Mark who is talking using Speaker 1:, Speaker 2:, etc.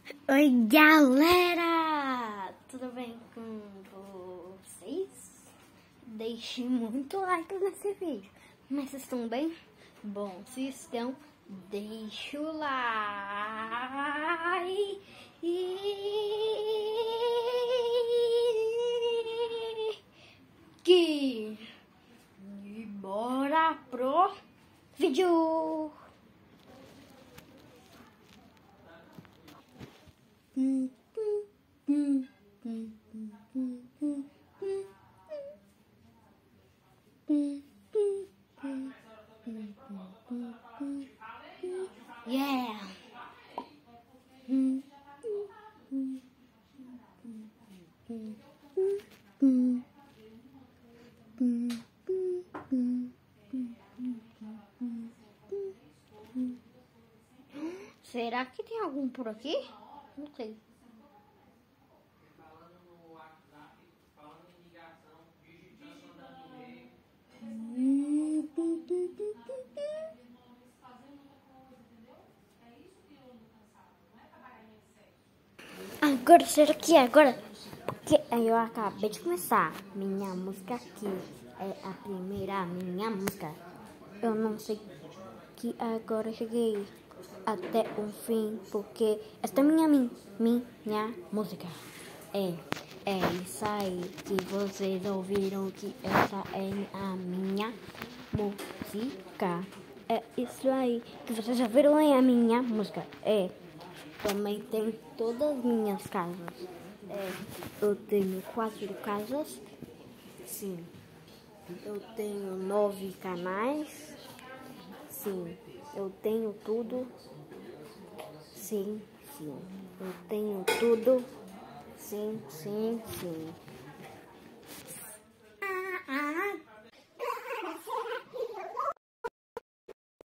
Speaker 1: Oi, galera! Tudo bem com vocês? Deixe muito like nesse vídeo. Mas vocês estão bem? Bom, se estão, deixa o like e bora pro vídeo! Yeah. Será que tem algum por aqui? Não sei. Agora, será que é agora? Porque eu acabei de começar. Minha música aqui é a primeira minha música. Eu não sei que agora eu cheguei até o fim, porque esta é minha música. É isso aí que vocês ouviram, que essa é a minha música. É isso aí que vocês ouviram, é a minha música. Também tem todas as minhas casas. Eu tenho 4 casas. Sim. Eu tenho 9 canais. Sim. Eu tenho tudo. Sim. Eu tenho tudo. Sim.